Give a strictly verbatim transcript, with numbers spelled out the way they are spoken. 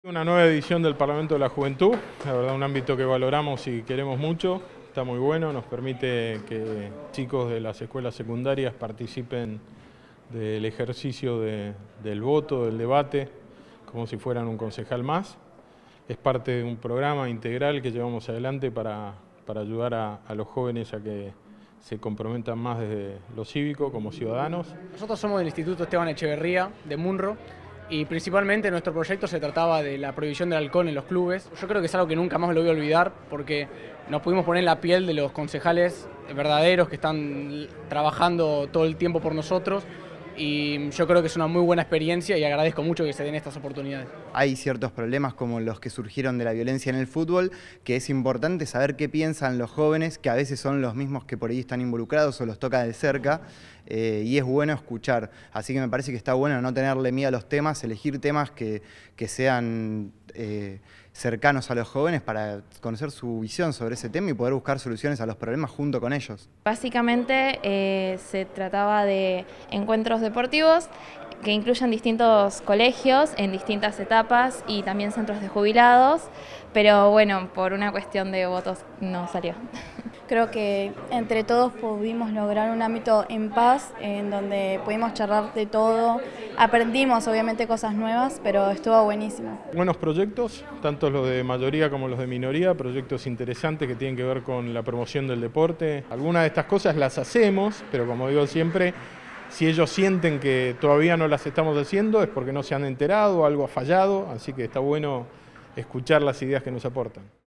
Una nueva edición del Parlamento de la Juventud, la verdad un ámbito que valoramos y queremos mucho, está muy bueno, nos permite que chicos de las escuelas secundarias participen del ejercicio de, del voto, del debate, como si fueran un concejal más. Es parte de un programa integral que llevamos adelante para, para ayudar a, a los jóvenes a que se comprometan más desde lo cívico como ciudadanos. Nosotros somos del Instituto Esteban Echeverría de Munro y principalmente nuestro proyecto se trataba de la prohibición del alcohol en los clubes. Yo creo que es algo que nunca más lo voy a olvidar porque nos pudimos poner en la piel de los concejales verdaderos que están trabajando todo el tiempo por nosotros. Y yo creo que es una muy buena experiencia y agradezco mucho que se den estas oportunidades. Hay ciertos problemas como los que surgieron de la violencia en el fútbol, que es importante saber qué piensan los jóvenes, que a veces son los mismos que por ahí están involucrados o los toca de cerca, eh, y es bueno escuchar. Así que me parece que está bueno no tenerle miedo a los temas, elegir temas que, que sean eh, cercanos a los jóvenes para conocer su visión sobre ese tema y poder buscar soluciones a los problemas junto con ellos. Básicamente eh, se trataba de encuentros deportivos que incluyen distintos colegios en distintas etapas y también centros de jubilados, pero bueno, por una cuestión de votos no salió. Creo que entre todos pudimos lograr un ámbito en paz, en donde pudimos charlar de todo, aprendimos obviamente cosas nuevas, pero estuvo buenísimo. Buenos proyectos, tanto los de mayoría como los de minoría, proyectos interesantes que tienen que ver con la promoción del deporte. Algunas de estas cosas las hacemos, pero como digo siempre, si ellos sienten que todavía no las estamos haciendo es porque no se han enterado, algo ha fallado, así que está bueno escuchar las ideas que nos aportan.